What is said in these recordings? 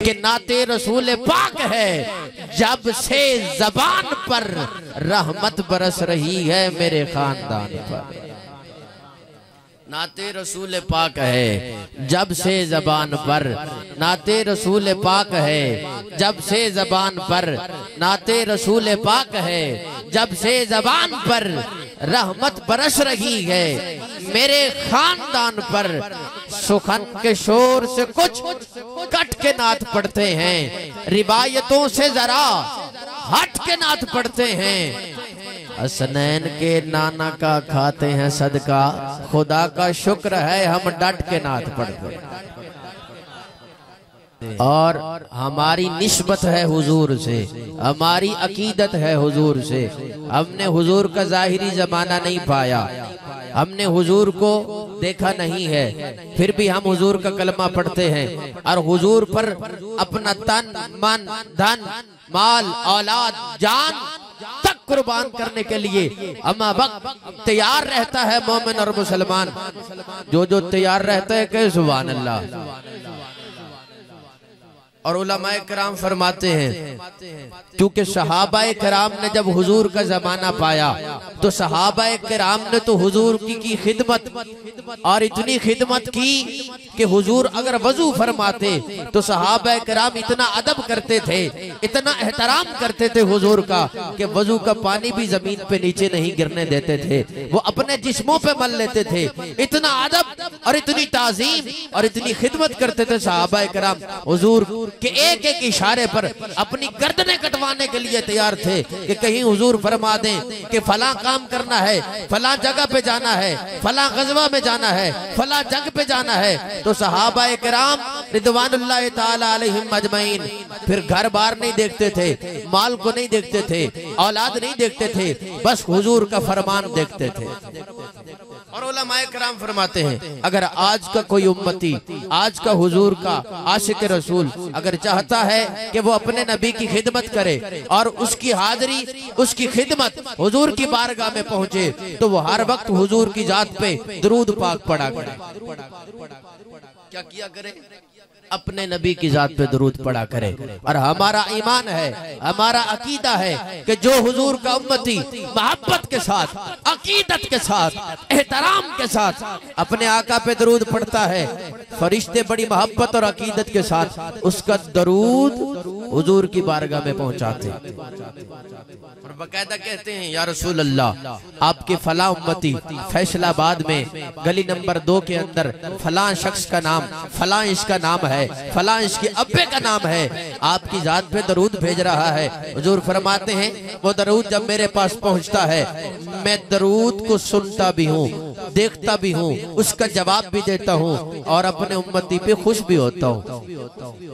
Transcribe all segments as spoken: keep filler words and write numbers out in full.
कि नाते रसूल पाक है जब से जबान पर रहमत बरस रही है मेरे खानदान पर। नाते रसूल पाक है जब से जबान पर, नाते रसूल पाक है जब से जबान पर, नाते रसूल पाक है जब से जबान पर रहमत बरस रही है मेरे खानदान पर। सुखन के शोर से कुछ कट के नात पढ़ते हैं, रिवायतों से जरा हट के नात पढ़ते हैं। हसनैन के नाना का खाते हैं सदका, खुदा का शुक्र है हम डट के नात पढ़ते हैं। और हमारी निस्बत है हुजूर से, हमारी अकीदत है हुजूर से। हमने हुजूर का जाहिरी जमाना नहीं पाया, हमने हुजूर को देखा नहीं है, फिर भी हम हुजूर का कलमा पढ़ते हैं और हुजूर पर अपना तन मन धन माल औलाद जान तक कुर्बान करने के लिए हम वक्त तैयार रहता है मोमिन और मुसलमान। जो जो तैयार रहता है कहे सुभान अल्लाह। और उलमाए किराम फरमाते हैं क्योंकि सहाबाए किराम ने जब हुजूर का जमाना पाया तो सहाबाए किराम ने तो हुजूर की की खिदमत और इतनी खिदमत की कि हुजूर अगर वजू फरमाते तो सहाबाए किराम इतना अदब करते थे, इतना एहतराम करते थे हुजूर का कि वजू का पानी भी जमीन पे नीचे नहीं गिरने देते थे, वो अपने जिस्मों पे मल लेते थे। इतना अदब और इतनी ताजीम और इतनी खिदमत करते थे सहाबाए किराम हुजूर कि एक एक इशारे पर अपनी गर्दनें कटवाने के लिए तैयार थे कि कहीं हुजूर फरमा दें कि फला काम करना है, फला जगह पे जाना है, फला गजवा में जाना है, फला जंग पे जाना है, तो सहाबाए किराम रिदवानुल्लाह ताला अलैहिम अजमईन फिर घर बार नहीं देखते थे, माल को नहीं देखते थे, औलाद नहीं देखते थे, बस हुजूर का फरमान देखते थे। और उलमाए किराम फरमाते हैं अगर आज का कोई उम्मती, आज का हुजूर का आशिक रसूल अगर चाहता है कि वो अपने नबी की खिदमत करे और उसकी हाजिरी उसकी खिदमत हुजूर की बारगाह में पहुंचे तो वो हर वक्त हुजूर की जात पे दरूद पाक पढ़ा करे। क्या किया करे? अपने नबी की जात पे दरूद पढ़ा करे। और हमारा ईमान है, हमारा अकीदा है कि जो हुजूर का उम्मती मोहब्बत के साथ, अकीदत के साथ, एहतराम के साथ अपने आका पे दरूद पढ़ता है, फरिश्ते बड़ी मोहब्बत और अकीदत के साथ उसका दरूद हुजूर की बारगाह में पहुंचाते और बकायदा कहते हैं या रसूल अल्लाह आपके फला उम्मती फैसलाबाद में गली नंबर दो के अंदर फला शख्स का नाम, फला इसका नाम है, फला इसके अब्बे का नाम है, आपकी जात पे दरूद भेज रहा है। हुजूर फरमाते हैं वो दरूद जब मेरे पास पहुंचता है मैं दरूद को सुनता भी हूँ, देखता भी हूँ, उसका जवाब भी देता हूँ और अपने उम्मती पे खुश भी होता हूँ।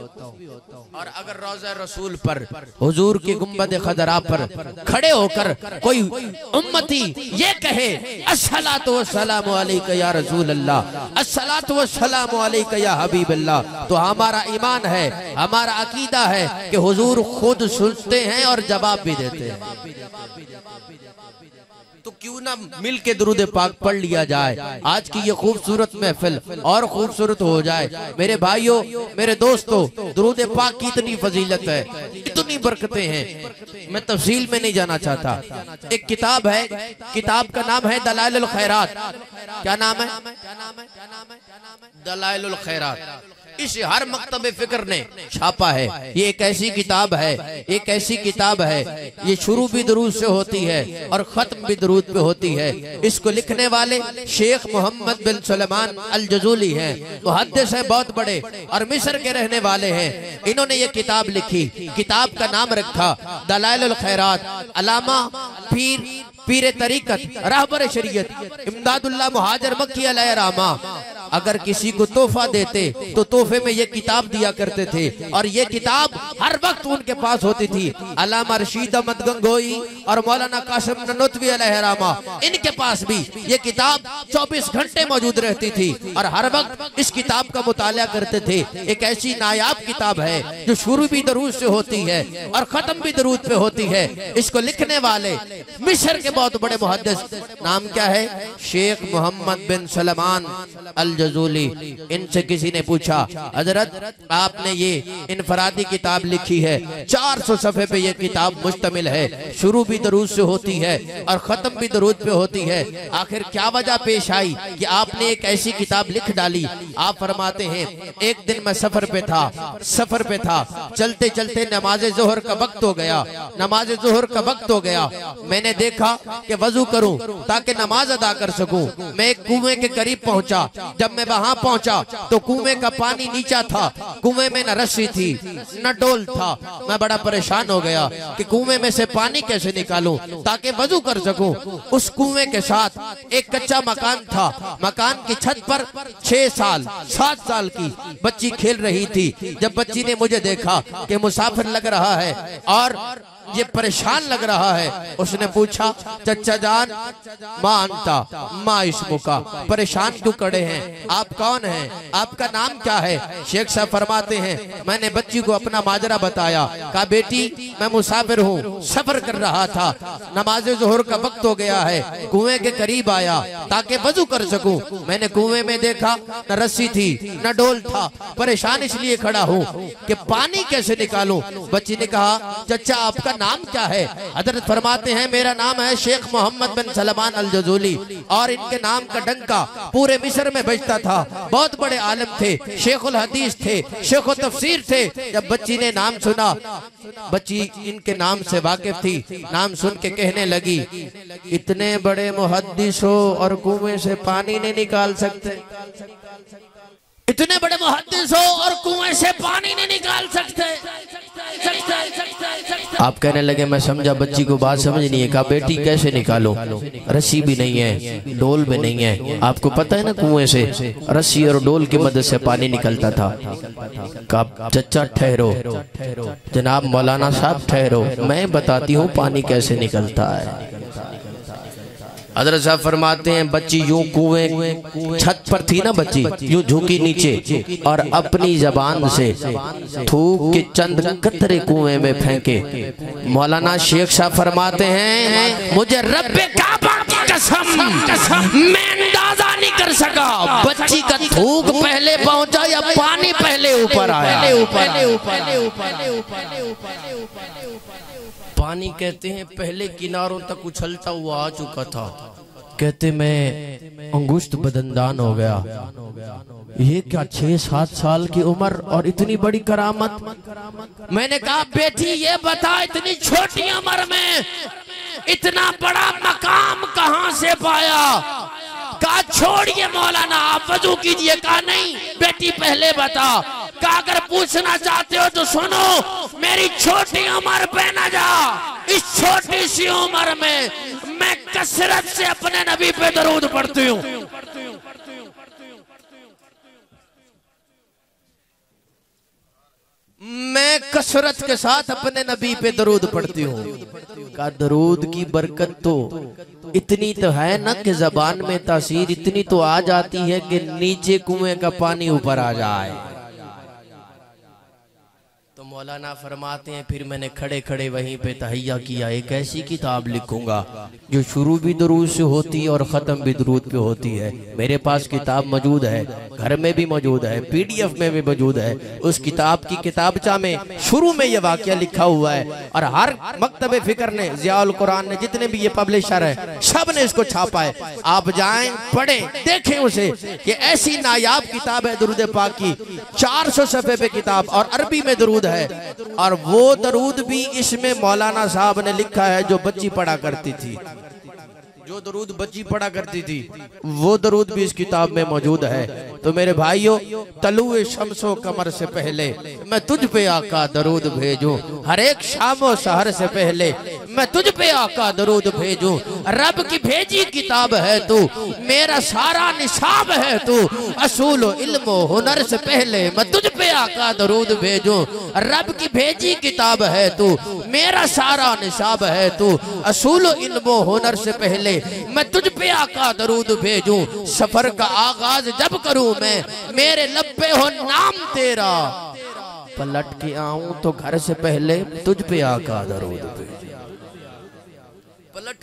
और अगर रोज़ा रसूल पर हुजूर की गुंबद खदरा पर खड़े होकर कोई उम्मती ये कहे अस्सलातु वस्सलामु अलैका या रसूल अल्लाह, अस्सलातु वस्सलामु अलैका या हबीब अल्लाह, तो हमारा ईमान है, हमारा अकीदा है कि हुजूर खुद सुनते हैं और जवाब भी देते हैं। तो क्यों ना मिल के दुरूद पाक पढ़ लिया जाए, आज की ये खूबसूरत महफिल और खूबसूरत हो जाए। मेरे भाइयों, मेरे दोस्तों, दुरूद पाक की इतनी फजीलत है, इतनी बरकतें हैं, मैं तफसील में नहीं जाना चाहता। एक किताब है, किताब का नाम है दलाइलुल खैरात। क्या नाम है? दलाइलुल खैरात। इस हर मकतबे फिक्र ने छापा है। ये एक ऐसी किताब है, एक ऐसी किताब है, ये शुरू भी दरूद से होती है और खत्म भी दरूद पे होती है। इसको लिखने वाले शेख मोहम्मद बिन सुलेमान अल जजूली हैं, मुहद्दिस हैं बहुत बड़े और मिस्र के रहने वाले हैं। इन्होंने ये किताब लिखी, किताब का नाम रखा दलाइलुल खैरात। अलामा पीर पीर तरीकत रहबर शरीयत इमदादुल्लाह मुहाजिर मक्की अलैहिर्रहमा अगर किसी को तोहफा देते तो तोहफे में ये किताब दिया करते थे और ये किताब हर वक्त उनके पास होती थी। अल्लामा रशीद अहमद गंगोई और मौलाना कासिम ननोतवी अलैहिर्रहमा, इनके पास भी ये किताब चौबीस घंटे मौजूद रहती थी और हर वक्त इस किताब का मुताला करते थे। एक ऐसी नायाब किताब है जो शुरू भी दरूद से होती है और खत्म भी दरूद पे होती है। इसको लिखने वाले मिस्र के बहुत बड़े मुहद्दिस, नाम क्या है? शेख मोहम्मद बिन सुलेमान अल जजूली, इनसे किसी ने पूछा हजरत आपने ये इनफरादी किताब लिखी है, चार सौ सफ़े पे ये किताब मुश्तमिल है, शुरू भी दरूद से होती है और ख़त्म भी दरूद पे होती है, आखिर क्या वजह पेश आई कि आपने एक ऐसी किताब लिख डाली? आप फरमाते हैं एक दिन मैं सफर पे था सफर पे था चलते चलते नमाज जोहर का वक्त हो गया नमाज जोहर का वक्त हो गया मैंने देखा कि वजू करूं ताकि नमाज अदा कर सकूं। मैं एक कुएं के करीब पहुंचा। जब मैं वहां पहुंचा तो कुएं का पानी नीचा था, कुएं में न रस्सी थी न डोल था। मैं बड़ा परेशान हो गया कि कुएं में से पानी कैसे निकालूं ताकि वजू कर सकूं। उस कुएं के साथ एक कच्चा मकान था, मकान की छत पर छह साल सात साल की बच्ची खेल रही थी। जब बच्ची ने मुझे देखा कि मुसाफिर लग रहा है और ये परेशान लग रहा है, उसने पूछा चचा जान मानता माँ इस्मुका, परेशान क्यों खड़े हैं, आप कौन हैं, आपका नाम क्या है? शेख साहब फरमाते हैं मैंने बच्ची को अपना माजरा बताया, कहा बेटी मैं मुसाफिर हूँ, सफर कर रहा था, नमाज जोहर का वक्त हो गया है, कुएं के करीब आया ताकि वजू कर सकूं। मैंने कुएं में देखा न रस्सी थी न डोल था, परेशान इसलिए खड़ा हूँ कि पानी कैसे निकालूं। बच्ची ने कहा चचा आपका नाम क्या है? हजरत फरमाते हैं मेरा नाम है शेख मोहम्मद बिन सलमान अल जजूली, और इनके नाम का डंका पूरे मिस्र में बजता था। बहुत बड़े आलिम थे, शेखुल हदीस थे, शेखुल तफसीर थे। जब बच्ची ने नाम सुना, बच्ची इनके नाम से वाकिफ थी, नाम सुन के कहने लगी इतने बड़े मुहद्दिस हो और कुएं से पानी नहीं निकाल सकते, इतने बड़े मुहद्दिस हो और कुएं से पानी नहीं निकाल सकते। आप कहने लगे मैं समझा बच्ची को बात समझ नहीं है। कहा बेटी कैसे निकालो, रस्सी भी नहीं है डोल भी नहीं है, आपको पता है ना कुएं से रस्सी और डोल की मदद से पानी निकलता था। कहा चचा ठहरो, जनाब मौलाना साहब ठहरो, मैं बताती हूँ पानी कैसे निकलता है। हज़रत साहब फरमाते हैं बच्ची यूं कुएं छत पर थी ना, बच्ची यूं झुकी नीचे और अपनी जबान से थूक के चंद कतरे कुएं में फेंके। मौलाना शेख साहब फरमाते हैं मुझे रब्बे काबा की कसम मैं अंदाजा नहीं कर सका बच्ची का थूक पहले पहुंचा या पानी पहले ऊपर आया। पानी कहते हैं पहले किनारों तक उछलता हुआ आ चुका था। कहते मैं अंगुष्ठ बदनदान हो गया। ये क्या छह सात साल की उम्र और इतनी बड़ी करामत। मैंने कहा बेटी ये बता इतनी छोटी उम्र में इतना बड़ा मकाम कहां से पाया? कहा छोड़िए मौलाना आप वजू कीजिए। कहा नहीं बेटी पहले बता। कहा अगर पूछना चाहते हो तो सुनो, मेरी छोटी उम्र पे न जा, इस छोटी सी उम्र में मैं कसरत से अपने नबी पे दरूद पढ़ती हूँ। मैं कसरत के साथ अपने नबी पे दरूद पढ़ती हूँ। का दरूद की बरकत तो इतनी तो है ना कि जबान में तासीर इतनी तो आ जाती है कि नीचे कुएं का पानी ऊपर आ जाए। तो मौलाना फरमाते हैं फिर मैंने खड़े खड़े वहीं पे तहैया किया, एक ऐसी किताब लिखूंगा जो शुरू भी दरूद से होती है और ख़त्म भी दरूद पे होती है। मेरे पास किताब मौजूद है, घर में भी मौजूद है, पीडीएफ में भी मौजूद है। उस किताब की किताबचा में शुरू में ये वाक़या लिखा हुआ है और हर मकतबे फिक्र ने, ज़ियाउल कुरान ने, जितने भी ये पब्लिशर है सब ने इसको छापा है। आप जाएं पढ़ें देखें उसे कि ऐसी नायाब किताब है दरूद पाक की, चार सौ सफ़े पे किताब और अरबी में दरूद है। और वो दरूद भी इसमें मौलाना साहब ने लिखा है जो बच्ची पढ़ा करती थी, जो दरूद बच्ची पढ़ा करती थी वो दरूद भी इस किताब में मौजूद है। तो मेरे भाइयों तलुए शम्सो कमर से पहले मैं तुझ पे आका दरूद भेजूं, हर एक शामो सहर से पहले मैं तुझ पे आका दरूद भेजूं। रब की भेजी किताब है तू, मेरा सारा निसाब है तू, असूल इल्म हुनर से पहले मैं तुझ पे आका दरूद भेजूं। रब की भेजी किताब है तू, मेरा सारा निसाब है तू, असूल इल्म हुनर से पहले मैं तुझ पे आका दरूद भेजूं। सफर का आगाज जब करूं मैं, मेरे लब पे हो नाम तेरा, पलट के आऊं तो घर से पहले तुझ पे आका दरूद भेजूं। पलट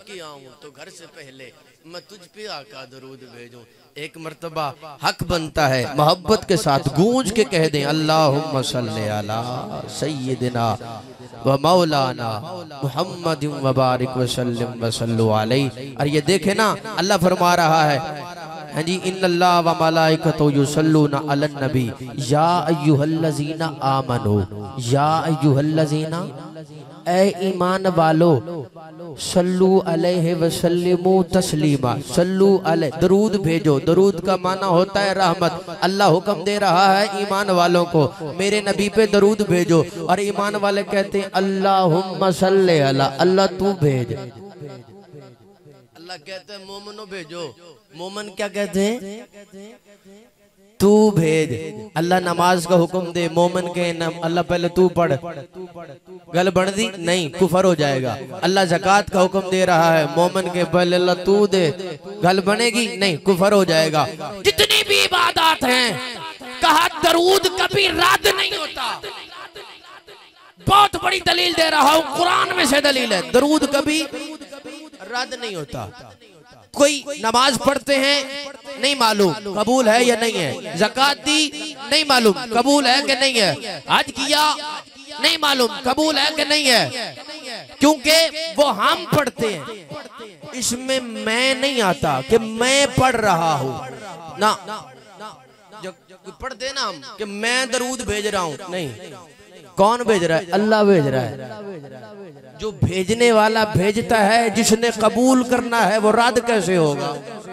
किया हूँ तो घर से पहले मैं तुझ पे आका दरूद भेजूं। एक मर्तबा हक बनता है मोहब्बत के साथ गूंज के कह दें अल्लाहुम्मा सल्ली अला सय्यिदिना व मौलाना मुहम्मद व बारिक व सल्लिम व सल्लु अलैहि। और ये देखे ना अल्लाह फरमा रहा है हाँ जी इन्नल्लाह व मलाइकतु युसल्लूना अलन नबी या अय्युहल्लज़ीना आमनू या अय्युहल्लज़ीना ऐ ईमान वालो सल्लू अलैहि वसल्लिमू तस्लीमा। सल्लू अलैहि दरूद भेजो। दरूद का माना होता है रहमत। अल्लाह हुक्म दे रहा है ईमान वालों को मेरे नबी पे दरूद भेजो। और ईमान वाले कहते हैं अल्लाहुम्मा सल्ली अला, अल्लाह तू भेज। अल्लाह कहते हैं मोमनो भेजो। मोमन क्या कहते हैं? तू भेज। अल्लाह नमाज का हुक्म दे मोमन के नम अल्लाह पहले तू पढ़, गल बढ़ दी नहीं कुफर हो जाएगा। अल्लाह ज़कात का हुक्म दे रहा है मोमन के पहले अल्लाह तू दे, गल बनेगी नहीं कुफर हो जाएगा। जितनी भी इबादत हैं कहा दरूद कभी रद्द नहीं होता। बहुत बड़ी दलील दे रहा हूँ, कुरान में से दलील है, दरूद कभी रद्द नहीं होता। कोई नमाज पढ़ते हैं नहीं मालूम कबूल है या नहीं है, ज़कात दी नहीं मालूम कबूल है कि नहीं है, हज किया नहीं मालूम कबूल है कि नहीं है, क्योंकि वो हम पढ़ते हैं। इसमें मैं नहीं आता कि मैं पढ़ रहा हूँ ना, जो पढ़ते ना हम कि मैं दरूद भेज रहा हूँ, नहीं। कौन भेज रहा है? अल्लाह भेज रहा है। जो भेजने वाला भेजता है, जिसने कबूल करना है वो रद्द कैसे होगा?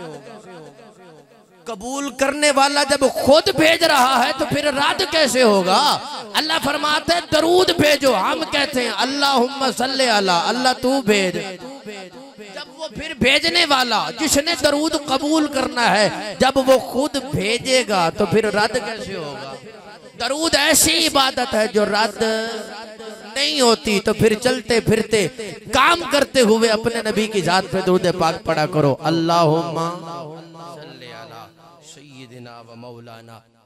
कबूल करने वाला जब खुद भेज रहा है तो फिर रद्द कैसे होगा? अल्लाह फरमाते हैं दरूद भेजो, हम कहते हैं अल्लाहुम्मा सल्ली अला, अल्लाह तू भेज। जब वो फिर भेजने वाला जिसने दरूद कबूल करना है जब वो खुद भेजेगा तो फिर रद्द कैसे होगा? दरूद ऐसी इबादत है जो रद्द नहीं होती। तो फिर चलते फिरते काम करते हुए अपने नबी की जात पे दरूद पाक पढ़ा करो। अल्लाहुम्मा सल्ली अला सय्यिदिना व मौलाना